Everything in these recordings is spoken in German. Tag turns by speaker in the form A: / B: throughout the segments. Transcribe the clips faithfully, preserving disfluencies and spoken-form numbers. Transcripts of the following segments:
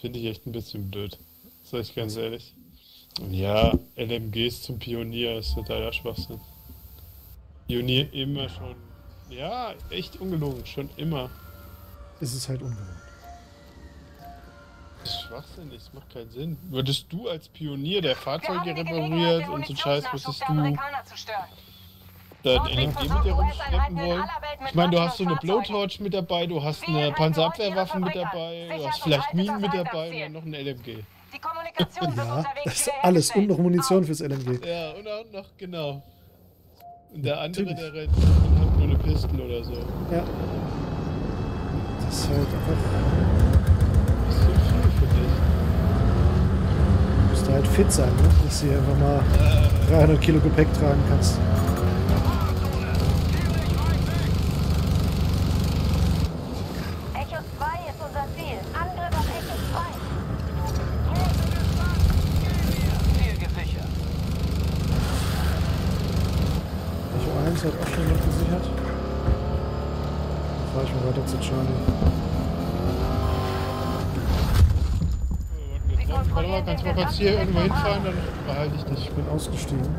A: finde ich echt ein bisschen blöd. Sag ich ganz ehrlich. Ja, L M Gs zum Pionier ist totaler Schwachsinn. Pionier immer schon. Ja, echt ungelogen, schon immer.
B: Ist es halt ungewohnt.
A: Das ist schwachsinnig, das macht keinen Sinn. Würdest du als Pionier, der Fahrzeuge repariert und so Scheiß, würdest du dein L M G mit dir rumschleppen wollen? Ich meine, du hast so eine Blowtorch mit dabei, du hast eine Panzerabwehrwaffe mit dabei, du hast vielleicht Minen mit dabei und dann noch ein L M G.
C: Die Kommunikation wird
B: Ja,
C: unterwegs
B: das ist alles und noch Munition fürs L M G.
A: Ja, und auch noch, genau. Und der andere,
B: Natürlich.
A: der rennt und hat nur eine Pistole oder so.
B: Ja. Das ist halt einfach.
A: Das ist so viel für dich.
B: Du musst halt fit sein, ne? Dass du hier einfach mal dreihundert Kilo Gepäck tragen kannst.
C: Echo zwei ist unser Ziel. Angriff auf Echo zwei. Ziel gesichert.
B: Echo eins hat auch schon noch gesichert. Dann fahr ich mal weiter zu Charlie.
A: Warte mal, kannst du mal kurz hier irgendwo hinfahren, dann behalte ich dich.
B: Ich bin ausgestiegen.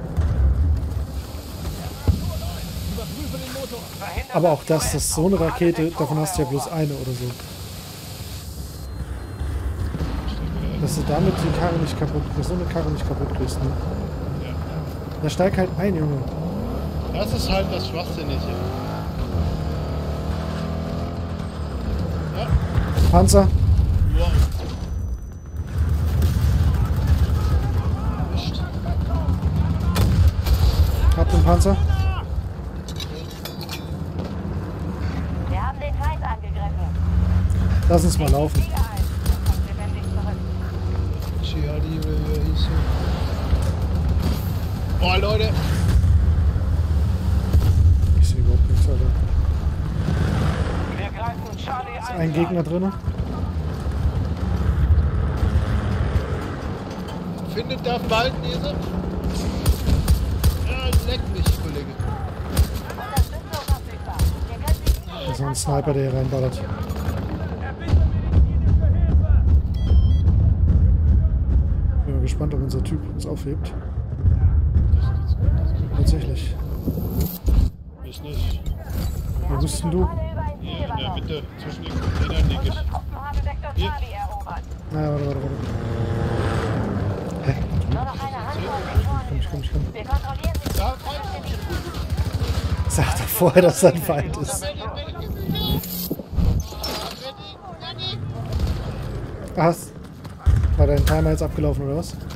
B: Aber auch das, das ist so eine Rakete, davon hast du ja bloß eine oder so. Dass du damit die Karre nicht kaputt, dass so eine Karre nicht kaputt kriegst, ne?
A: Ja.
B: Da steig halt ein, Junge.
A: Das ist halt das Schwachsinnige. Ja.
B: Panzer.
A: Wow. Erwischt.
B: Hab den Panzer.
C: Wir haben den Feind angegriffen.
B: Lass uns mal laufen.
C: Sieger ein. Kommt lebendig zurück.
A: Jihadi, wie er hieß. Boah, Leute.
B: Ich sehe überhaupt nichts, Alter.
C: Wir greifen Charlie
B: Ist
C: ein.
B: ein Gegner drin?
A: Findet da Balken, ihr so? Ja, leck mich, Kollege.
C: Unterstützung verfügbar. Wir können sie
B: Da ist noch ein Sniper, der hier reinballert. Bin mal gespannt, ob unser Typ uns aufhebt. Tatsächlich.
A: Ich nicht.
B: Wo bist denn du?
A: Hier in der Mitte, zwischen den Containern liege ich.
C: Unsere Truppen haben Sektor
A: Hier.
C: Charlie erobert.
B: Naja, warte, warte, warte. Hä?
C: Nur noch eine Handvoll Sektoren
B: Komm, ich komm, ich komm.
C: übrig. Wir kontrollieren sie.
A: Da,
B: Sag doch vorher, dass das ein Feind ist. Was? War dein Timer jetzt abgelaufen oder was?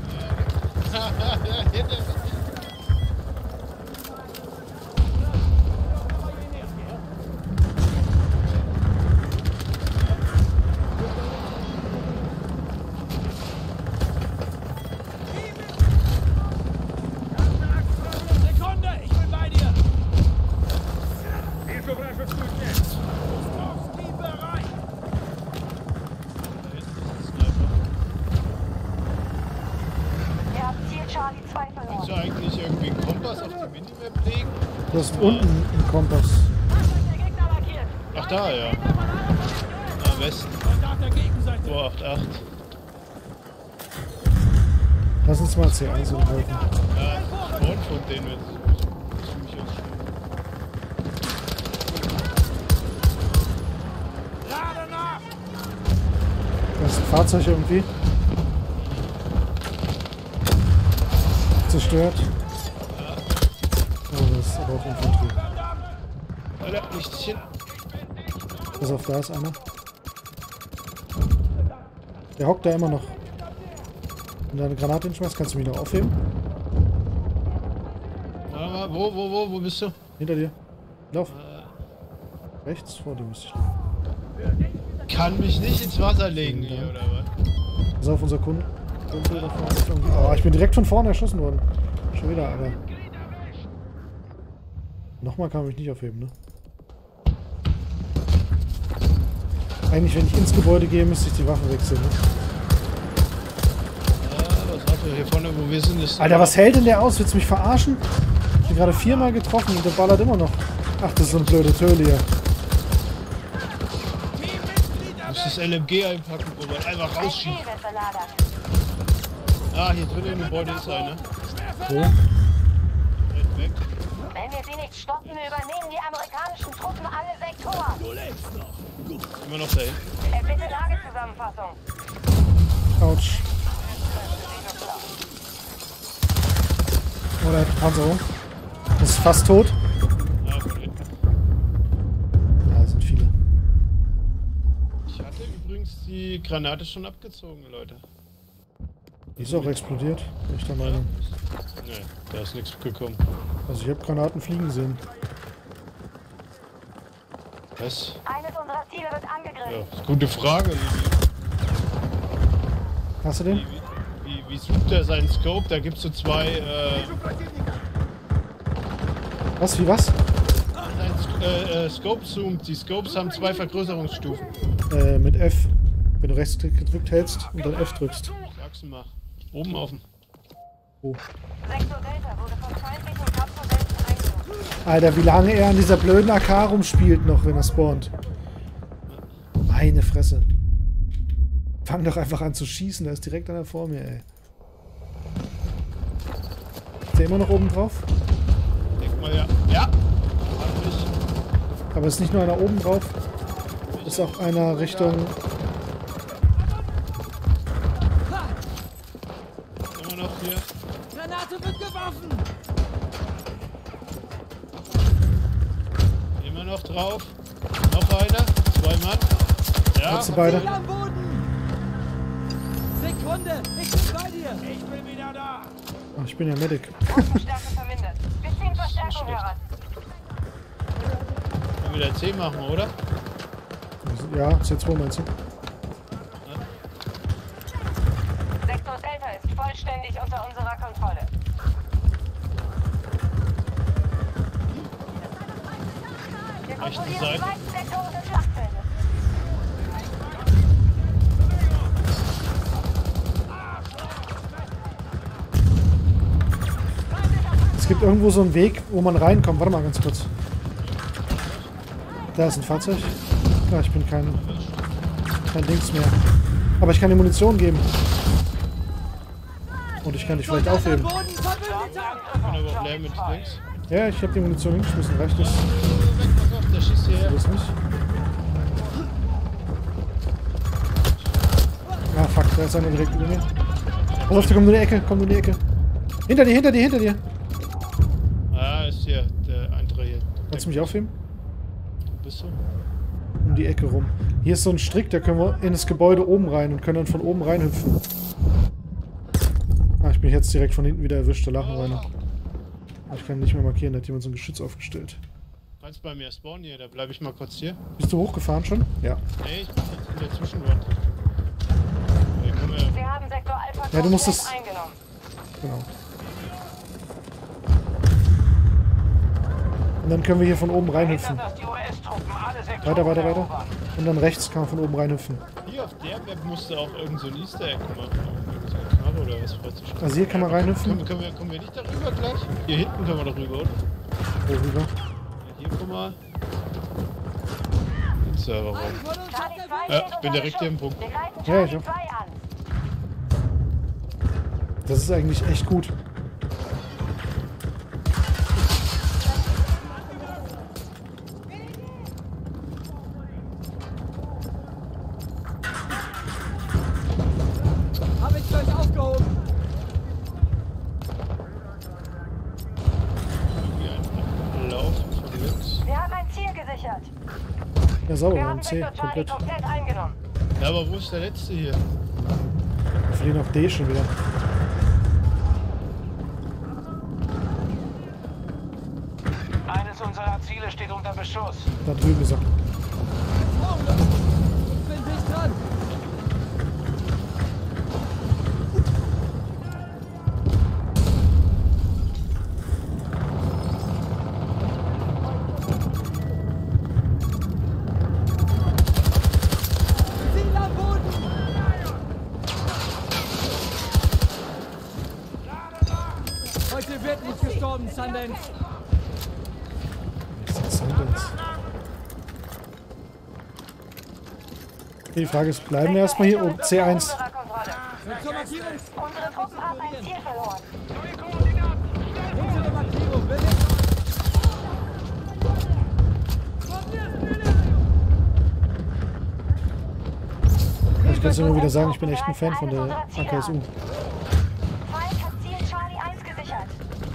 D: Sekunde, ich bin bei dir. bereit.
C: Ihr habt Ziel Charlie zwei verloren.
A: Kannst du eigentlich irgendwie einen Kompass auf die Minimap legen?
B: Du hast unten einen Kompass.
C: Der Gegner markiert.
A: Ach da, ja. Am Westen.
D: Soldat der Gegenseite.
A: zwei acht acht.
B: Lass uns mal C eins umhalten.
A: Ja, Spawn von denen wird ziemlich uns
D: Lade nach.
B: Das ist ein Fahrzeug irgendwie. Zerstört. Oh, das ist aber auch Infanterie.
A: Alter, nicht hin.
B: Pass auf, da ist einer. Der hockt da immer noch. Wenn du eine Granate hinschmeißt, kannst du mich noch aufheben.
A: Warte mal, wo, wo, wo, wo bist du?
B: Hinter dir. Lauf. Rechts vor dir müsste ich liegen.
A: Kann mich nicht ins Wasser legen hier, oder was?
B: Pass auf, unser Kunde. Kumpel da vorne ist irgendwie- Oh, ich bin direkt von vorne erschossen worden. Schon wieder, aber. Nochmal kann ich mich nicht aufheben, ne? Eigentlich, wenn ich ins Gebäude gehe, müsste ich die Waffe wechseln, ne?
A: Ja, was hat er hier vorne, wo wir sind? Ist
B: Alter, was hält denn der aus? Willst du mich verarschen? Ich bin gerade viermal getroffen und der ballert immer noch. Ach, das ist so eine blöde Töle hier.
A: Ich musst das L M G einpacken, Robert. Einfach
C: Ein
A: rausschieben.
C: Ziel wird belagert.
A: Ah, hier drin im Gebäude ist einer.
B: Wo?
A: Rennt weg.
C: Wenn wir sie nicht stoppen, übernehmen die amerikanischen Truppen alle Sektoren.
D: Du lebst noch.
A: Immer noch dahin.
C: Äh, bitte Lagezusammenfassung.
B: Autsch. Oder Panzerung. Das ist fast tot.
A: Ah, von hinten.
B: Ja, sind viele.
A: Ich hatte übrigens die Granate schon abgezogen, Leute.
B: Die ist auch explodiert, bin ich der Meinung.
A: Nee, da ist nichts gekommen.
B: Also ich habe Granaten fliegen sehen.
A: Was?
C: Eines unserer Ziele wird
A: Ja,
C: angegriffen.
A: ist eine gute Frage.
B: Hast du
A: Wie,
B: den?
A: wie, wie, wie sucht er seinen Scope? Da gibt es so zwei, äh,
B: Was, wie was?
A: sein Sk- äh, äh, Scope zoomt. Die Scopes haben zwei Vergrößerungsstufen.
B: Äh, mit F. Wenn du Rechtsklick gedrückt hältst und dann F drückst.
A: Sag's mal. Oben auf dem.
B: Oh.
C: Sektor Delta wurde von feindlichen Kampfmodellen eingenommen.
B: Alter, wie lange er an dieser blöden A K rumspielt noch, wenn er spawnt. Meine Fresse. Fang doch einfach an zu schießen, der ist direkt an der vor mir, ey. Ist der immer noch oben drauf?
A: Denk mal, ja. Ja! Hab ich.
B: Aber ist nicht nur einer oben drauf, ist auch einer Richtung...
A: Immer noch hier.
D: Granate wird geworfen.
A: Immer noch drauf. Noch einer. Zwei Mann. Ja.
B: Hast du beide?
D: Ziel am Boden. Sekunde, ich bin bei dir.
E: Ich bin wieder da.
B: Ach, ich bin ja Medic.
C: Waffenstärke vermindert. Wir ziehen Verstärkung heran.
A: Können wir wieder C machen, oder?
B: Ja, C zwei meinst du?
C: Sektor Delta ist vollständig unter unserer Kontrolle. Wir kontrollieren die
A: Seite.
C: meisten Sektoren des Schlachtfeldes.
B: Es gibt irgendwo so einen Weg, wo man reinkommt. Warte mal ganz kurz. Da ist ein Fahrzeug. Ja, ich bin kein, kein Dings mehr. Aber ich kann die Munition geben. Und ich kann dich vielleicht aufheben.
D: Boden, Verbündeter.
A: Kann aber auch leer mit links.
B: Ja, ich habe die Munition hingeschmissen. Reicht das?
A: Weg, pass auf, der schießt hierher.
B: Das nicht? Ah, fuck, da ist einer direkt über mir. Pass auf, der kommt in die Ecke, kommt in die Ecke. Hinter dir, hinter dir, hinter dir.
A: Ah, ist hier der andere hier.
B: Kannst du mich aufheben?
A: Bist du?
B: Um die Ecke rum. Hier ist so ein Strick, da können wir in das Gebäude oben rein und können dann von oben reinhüpfen. Ah, ich bin jetzt direkt von hinten wieder erwischt, da lachen wir einer. Ich kann nicht mehr markieren, da hat jemand so ein Geschütz aufgestellt.
A: Kannst bei mir spawnen hier, da bleibe ich mal kurz hier.
B: Bist du hochgefahren schon? Ja.
A: Nee, ich bin jetzt in der Zwischenwand. Hier können wir.
C: Sie haben Sektor Alpha
B: Ja, du musst
C: komplett
B: es-
C: eingenommen.
B: Genau. Und dann können wir hier von oben reinhüpfen.
E: Dass die U S-Truppen alle Sektoren
B: Weiter, weiter, weiter.
E: erobern.
B: Und dann rechts kann man von oben reinhüpfen.
A: Hier auf der Map musste auch irgend so ein Easter Egg machen. Irgend so eine Knarre oder was vorzustellen.
B: Also hier kann man reinhüpfen.
A: Können, können, wir, kommen wir nicht darüber gleich? Hier hinten können wir darüber, oder?
B: Worüber?
A: Ja, hier, guck mal. Den Serverraum.
D: Von uns hat
C: Charlie
D: der
C: zwei
A: Ja,
C: steht
A: ich bin
C: unter
A: direkt hier im
C: Beschuss.
A: Punkt.
C: Wir greifen
B: Ja, ich
C: Charlie
B: auch.
C: zwei an.
B: Das ist eigentlich echt gut.
D: Habe ich für euch aufgehoben.
A: Irgendwie einfach laufen von links.
C: Wir haben ein Ziel gesichert.
B: Ja, sauber, wir
C: Wir
B: haben
C: haben
B: C
C: Sektor Charlie
B: komplett.
C: komplett eingenommen.
A: Ja, aber wo ist der letzte hier?
B: Wir verlieren auf D schon wieder.
E: Eines unserer Ziele steht unter Beschuss.
B: Da drüben ist er.
D: Oh, ich bin dicht dran. Ziel am Boden. Heute wird nicht gestorben, Sundance.
B: Das ist Sundance. Die Frage ist, bleiben wir erstmal hier? Oh, C eins.
C: Unserer Kontrolle.
D: Zur Markierung.
C: Unsere Truppen haben ein Ziel verloren.
D: Unsere Markierung. Will nicht.
B: Ich kann es immer wieder sagen, ich bin echt ein Fan von der A K S U.
C: Feind hat Ziel Charlie eins gesichert.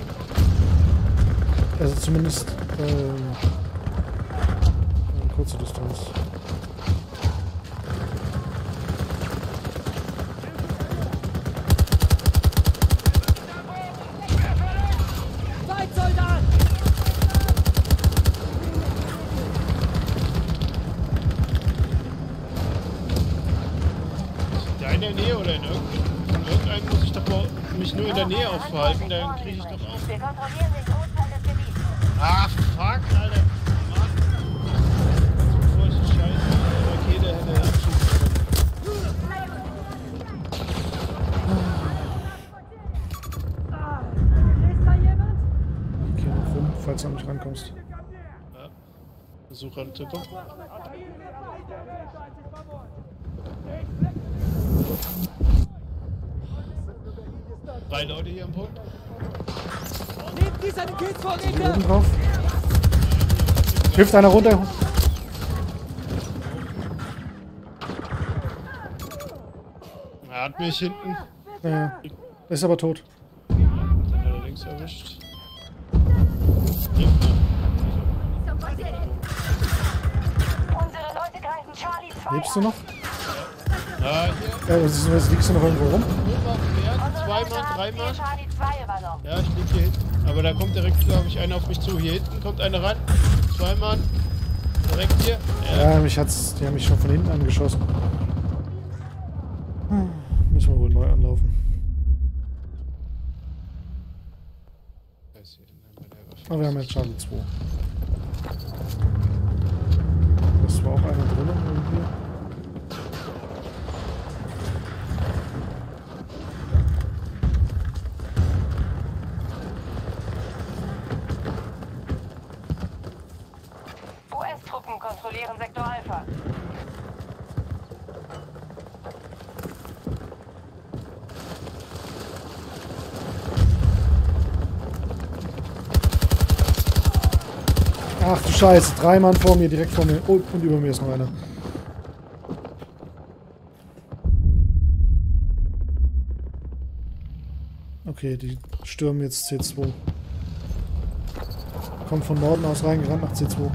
B: Also zumindest ähm, eine kurze Distanz.
D: Feindsoldat!
A: Da in der Nähe oder in irgendeinem, in irgendeinem muss ich doch mal mich nur in der Nähe aufhalten, dann kriege ich doch auch.
C: Wir kontrollieren den Großteil des Gebiets.
A: Ah, fuck, Alter. Mann. Bevor ich die scheiße Rakete hätte abschießen
D: Ist da jemand?
B: Geh noch rum, falls du noch nicht rankommst.
A: können. Ja. Versuch ranzukommen. Drei Leute hier am Punkt.
D: Nehmt die Sanitätsvorräte!
B: Oben drauf. Hilft einer runter.
A: Er hat mich hinten
B: Ja, ist aber tot.
A: allerdings erwischt. Hinten.
C: Unsere Leute greifen Charlie zwei
B: Lebst du noch?
A: Ah, hier.
B: Ja, was ist, was, liegst du noch irgendwo rum?
A: Oben auf dem Berg.
C: Unsere
A: Zweimal,
C: Leute haben
A: dreimal.
C: Ziel Charlie zwei übernommen.
A: Ja, ich lieg hier hinten. Aber da kommt direkt, glaube ich, einer auf mich zu. Hier hinten kommt einer ran. Zweimal. Direkt hier. Ja.
B: Ja, mich hat's, die haben mich schon von hinten angeschossen. Hm, müssen wir wohl neu anlaufen. Aber wir haben jetzt Charlie zwei. Das war auch einer drin irgendwie.
C: U S-Truppen kontrollieren Sektor Alpha.
B: Ach du Scheiße, drei Mann vor mir, direkt vor mir. Oh, und über mir ist noch einer. Okay, die stürmen jetzt C zwei. Kommt von Norden aus reingerannt nach C zwei.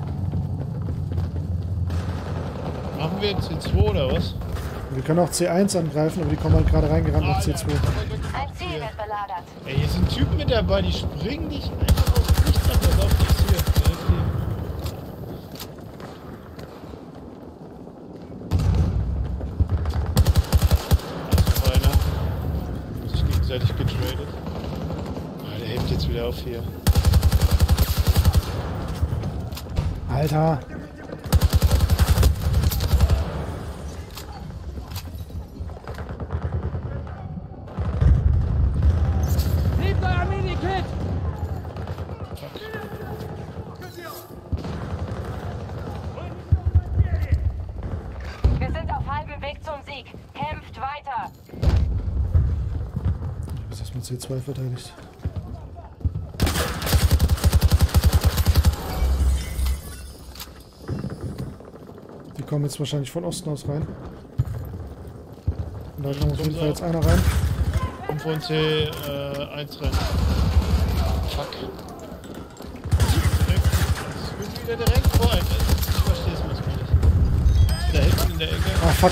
A: Machen wir C zwei oder was?
B: Wir können auch C eins angreifen, aber die kommen halt gerade reingerannt nach C zwei.
C: Ein Ziel wird belagert.
A: Ey, hier sind Typen mit dabei, die springen nicht einfach auf nichts an. Pass auf, nichts hier. Direkt hier. Da ist noch einer. Muss sich gegenseitig getradet. Ah, der hebt jetzt wieder auf hier.
B: Alter!
D: Nehmt euer Mini-Kit!
C: Wir sind auf halbem Weg zum Sieg. Kämpft weiter.
B: Ich habe erstmal C zwei verteidigt. Die kommen jetzt wahrscheinlich von Osten aus rein. Und da kommt auf jeden Fall jetzt einer rein.
A: Und von C eins rein. Fuck. Direkt. Das ist wieder direkt vor einem. Ich verstehe es manchmal nicht. Ist da hinten in der Ecke.
B: Ah, fuck.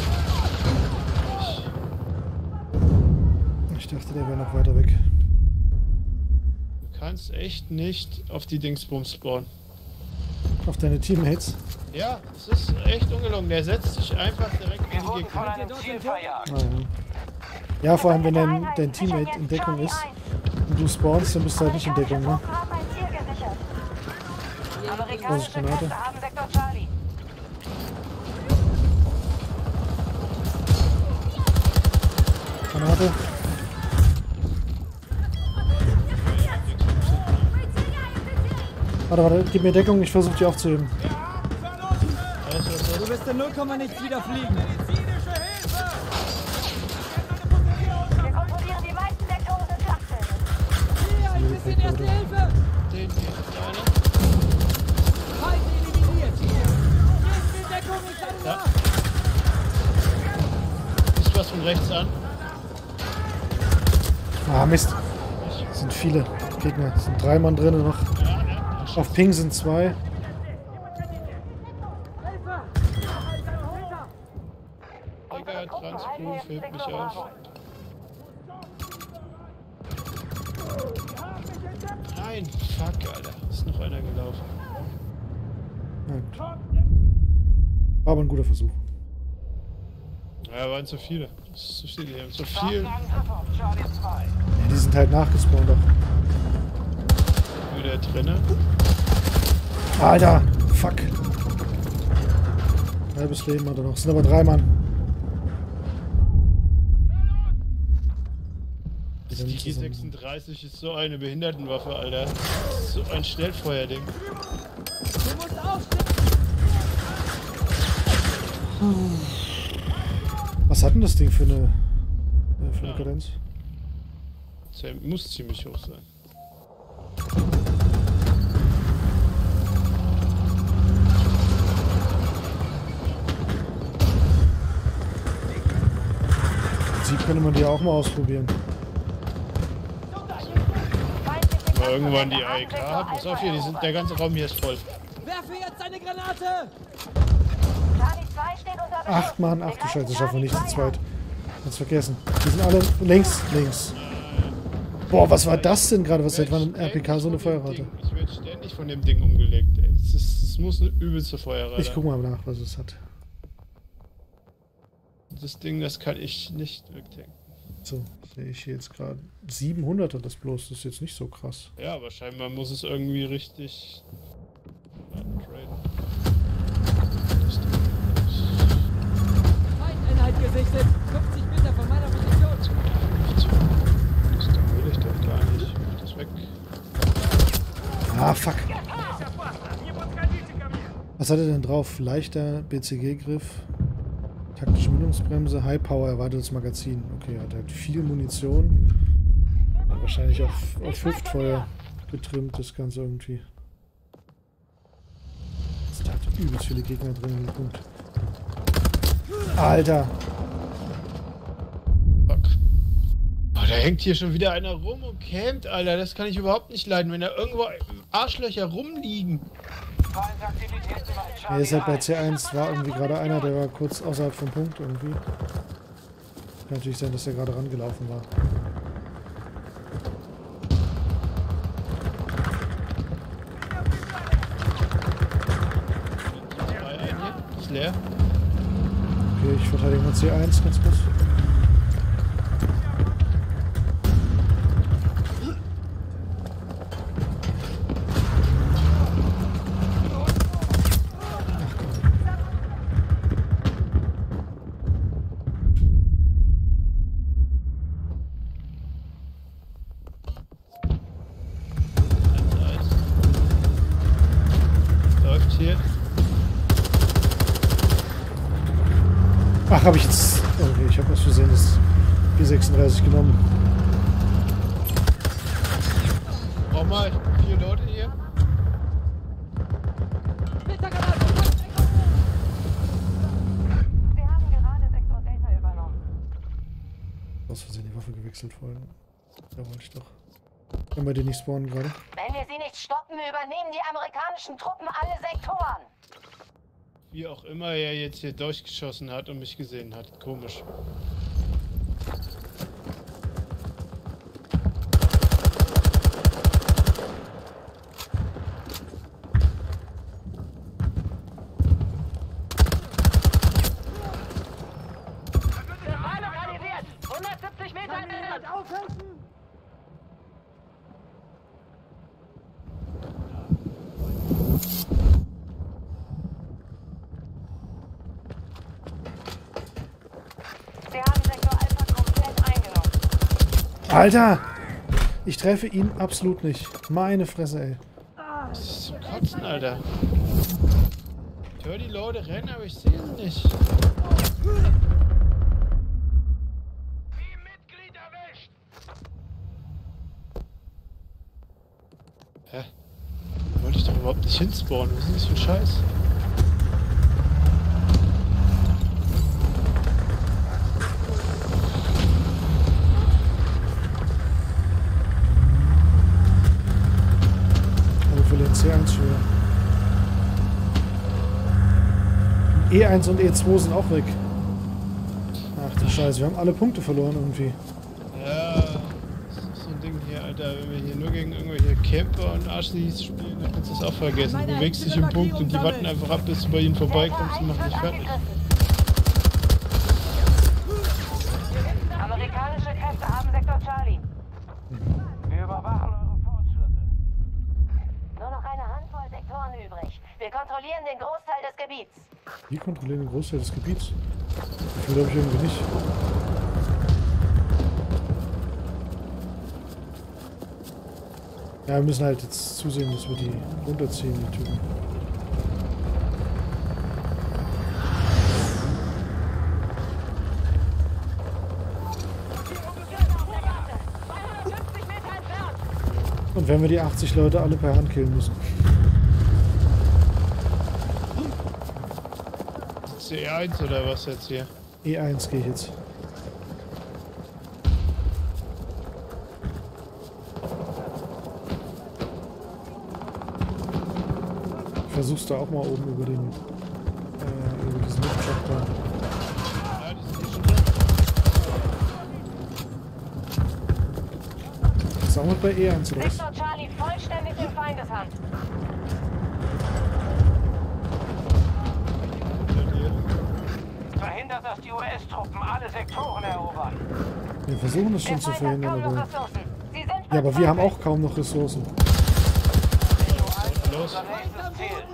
B: Ich dachte, der wäre noch weiter weg.
A: Du kannst echt nicht auf die Dingsbums spawnen.
B: Auf deine Teammates.
A: Ja, es ist echt ungelungen. Der setzt sich einfach direkt in
E: Wir
A: die
E: wurden von
A: Gegner.
E: einem Ziel verjagt.
B: Ah, ja. Ja, vor allem wenn dein, dein Teammate in Deckung ist und du spawnst, dann bist du halt nicht in Deckung, ne?
C: Truppen haben ein Ziel gesichert. Amerikanische
B: Vorsicht, Granate.
C: Kräfte haben Sektor Charlie.
B: Granate. Warte, warte, gib mir Deckung, ich versuche die aufzuheben.
A: Weißt du, was das ist?
D: müsste null Komma nichts wieder fliegen.
C: Wir kontrollieren die meisten Sektoren des Schlachtfeldes.
D: Hier, ein bisschen Erste Hilfe.
A: Den hier ist einer.
D: Feind eliminiert. Jetzt die Deckung ist an.
A: Ja. Ist was von rechts an?
B: Ah, Mist. Es sind viele Gegner. Es sind drei Mann drin noch.
A: Ja, ja.
B: Auf Ping sind zwei.
A: Digga, Transpro fällt mich auf. Nein, fuck, Alter. Ist noch einer gelaufen.
B: Na gut. War aber ein guter Versuch.
A: Ja, waren zu viele. Das ist zu viele. Die haben zu viel.
B: Ja, die sind halt nachgespawnt doch.
A: Wieder drinnen.
B: Alter, fuck. Halbes Leben hat er noch. Es sind aber drei Mann.
A: Die G sechsunddreißig ist so eine Behindertenwaffe, Alter. Das ist so ein Schnellfeuerding.
D: Du musst aufstehen.
B: Was hat denn das Ding für eine, äh, für eine Kadenz?
A: Der muss ziemlich hoch sein.
B: Im Prinzip könnte man die auch mal ausprobieren.
A: Mal irgendwann die A E K hat. Pass auf hier, die sind, der ganze Raum hier ist voll.
D: Werfe jetzt eine Granate.
C: Charlie zwei steht unter Beschuss.
B: Acht Mann, ach du
C: Wir
B: Scheiße,
C: greifen
B: schaffen wir nicht zu
C: Charlie
B: zweit. Ganz vergessen. Die sind alle links, links. Boah, was war das denn gerade? Was
A: Ich
B: hätte man im
A: werd
B: R P K so eine
A: ständig von dem
B: Feuerrate?
A: Ding- Ich werde ständig von dem Ding umgelegt, ey. Es, ist, es muss eine übelste Feuerrate.
B: Ich guck mal nach, was es hat.
A: Das Ding, das kann ich nicht wegdenken.
B: So, sehe ich hier jetzt gerade. siebenhundert hat das bloß, das ist jetzt nicht so krass.
A: Ja, aber scheinbar muss es irgendwie richtig. Ja, traden. Das Ding
D: Feindeinheit gesichtet. fünfzig Meter von meiner Position.
A: ist- Das Ding will ich doch gar nicht. Mach das weg.
B: Ah, fuck. Was hat er denn drauf? Leichter B C G-Griff, taktische Mündungsbremse, High Power, erweitertes Magazin. Okay, hat halt viel Munition. Hat wahrscheinlich auf, auf Hüftfeuer getrimmt, das Ganze irgendwie. Da hat übelst viele Gegner drin in dem Punkt. Alter!
A: Fuck. Oh, da hängt hier schon wieder einer rum und campt, Alter. Das kann ich überhaupt nicht leiden, wenn da irgendwo Arschlöcher rumliegen.
E: Feindaktivität bei
B: Er
E: Charlie
B: ist halt bei
E: eins.
B: C eins, war irgendwie gerade einer, der war kurz außerhalb vom Punkt irgendwie. Kann natürlich sein, dass er gerade rangelaufen war.
A: Zwei ein hier. Ist leer.
B: Okay, ich verteidige mal C eins ganz kurz.
A: Läuft hier.
B: Ach, habe ich jetzt... Okay, ich habe aus Versehen das G sechsunddreißig genommen.
A: Brauch mal vier Leute hier.
D: Wintergranate.
C: Wir haben gerade Sektor Delta übernommen.
B: Aus Versehen die Waffe gewechselt vorhin. Da wollte ich doch. Können wir den nicht spawnen gerade?
C: Wenn wir sie nicht stoppen, übernehmen die amerikanischen Truppen alle Sektoren.
A: Wie auch immer er jetzt hier durchgeschossen hat und mich gesehen hat. Komisch.
C: Lokalisiert! hundertsiebzig Meter entfernt!
D: Aufhelfen.
C: Wir haben Sektor Alpha komplett eingenommen.
B: Alter! Ich treffe ihn absolut nicht. Meine Fresse, ey.
A: Das ist zum Kotzen, Alter. Ich höre die Leute rennen, aber ich sehe sie nicht.
E: Mitglied erwischt!
A: Hä? Da wollte ich doch überhaupt nicht hinspawnen. Was ist das für ein Scheiß?
B: Also für den C eins schwer. E eins und E zwei sind auch weg. Ach du Scheiße, wir haben alle Punkte verloren irgendwie.
A: Ja, das ist so ein Ding hier, Alter. Wenn wir hier nur gegen irgendwelche Camper und Arschlis spielen, dann kannst du es auch vergessen. Du bewegst dich im Punkt und die warten einfach ab, bis du bei ihnen vorbeikommst und machen dich fertig.
C: Amerikanische Kräfte haben Sektor Charlie.
E: Wir überwachen eure Fortschritte.
C: Nur noch eine Handvoll Sektoren übrig. Wir kontrollieren den Großteil des Gebiets.
B: Wir kontrollieren den Großteil des Gebiets. Ich glaube ich irgendwie nicht. Ja, wir müssen halt jetzt zusehen, dass wir die runterziehen, die Typen. Und wenn wir die achtzig Leute alle per Hand killen müssen.
A: C eins oder was jetzt hier?
B: E eins gehe ich jetzt. Ich versuch's da auch mal oben über den äh, über diesen Luftschacht da.
A: Ja, die sind hier schon drin.
B: Ist auch noch bei E eins, oder was?
C: Sektor Charlie vollständig in Feindeshand.
E: Verhindert, dass die U S-Truppen alle Sektoren erobern.
B: Wir versuchen es schon
C: Der
B: zu
C: Feind hat
B: verhindern,
C: kaum noch
B: aber...
C: Ressourcen. Sie sind
B: Ja, aber wir haben
C: verzweifelt.
B: auch kaum noch Ressourcen.
A: Los.
E: Unser nächstes Ziel.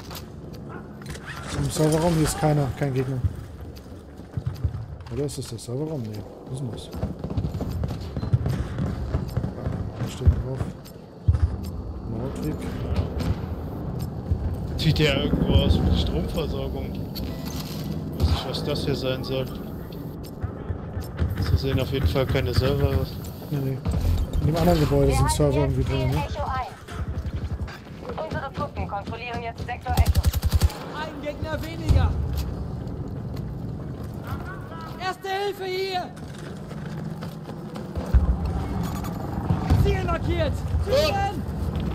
B: Im Serverraum hier ist keiner, kein Gegner. Oder ist das der Serverraum? Nee, wo ist denn das? Da steht drauf. Nordweg.
A: Sieht ja irgendwo aus wie die Stromversorgung. Weiß nicht, was das hier sein soll. So sehen auf jeden Fall keine Server aus.
B: Nee, nee. In dem anderen Gebäude
C: Wir
B: sind
C: halten
B: Server
C: jetzt
B: irgendwie drin,
C: den
B: ne?
C: Echo ein. Unsere Truppen kontrollieren jetzt Sektor Echo.
D: Ein Gegner weniger. Erste Hilfe hier. Ziel markiert. Zielen.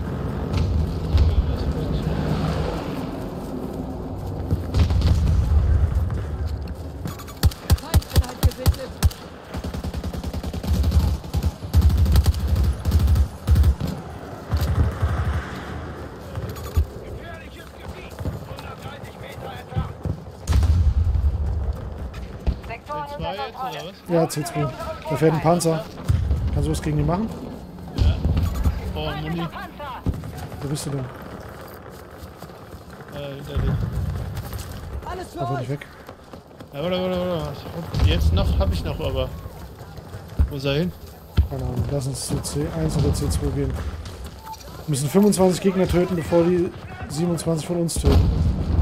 D: Feindeinheit gesichtet.
E: Gefährliches Gebiet. hundertdreißig Meter entfernt.
C: Sektoren
A: C
C: unter
A: zwei jetzt
C: Kontrolle.
A: oder was?
B: Ja, C zwei. Da fährt ein Panzer. Kannst du was gegen die machen?
A: Ja. Oh, Muni.
C: Panzer!
B: Wo bist du denn?
A: Äh, hinter dir.
D: Alles für
B: Einfach
D: euch.
B: nicht weg.
A: Ja, warte, warte, warte. Jetzt noch, hab ich noch, aber. Wo ist er hin?
B: Keine Ahnung. Lass uns zu C eins oder C zwei gehen. Wir müssen fünfundzwanzig Gegner töten, bevor die siebenundzwanzig von uns töten.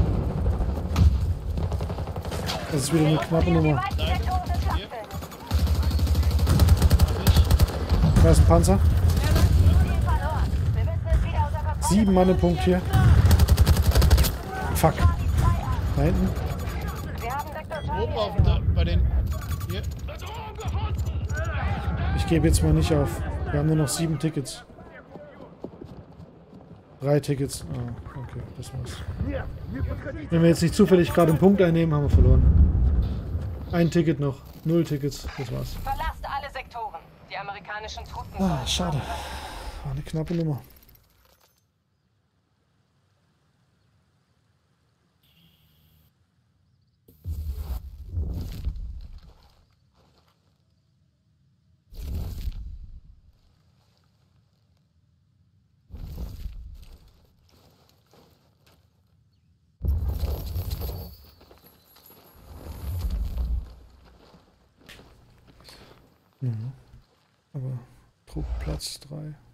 B: Das ist wieder eine knappe
C: Die
B: Nummer.
C: meisten Sektoren sind Schlachtfeld.
B: Da ist ein Panzer.
C: Ziel verloren. Wir müssen es wieder unter Kontrolle
B: Sieben Mann im Punkt hier. Fuck. Da hinten.
C: Wir haben Sektor Charlie.
A: Oben auf dem, bei den. Hier.
B: Ich gebe jetzt mal nicht auf. Wir haben nur noch sieben Tickets. Drei Tickets. Ah, okay, das war's. Wenn wir jetzt nicht zufällig gerade einen Punkt einnehmen, haben wir verloren. Ein Ticket noch. Null Tickets. Das war's.
C: Verlasst alle Sektoren. Die amerikanischen Truppen.
B: Ah, schade. War eine knappe Nummer. Mhm. Aber Trupp Platz drei.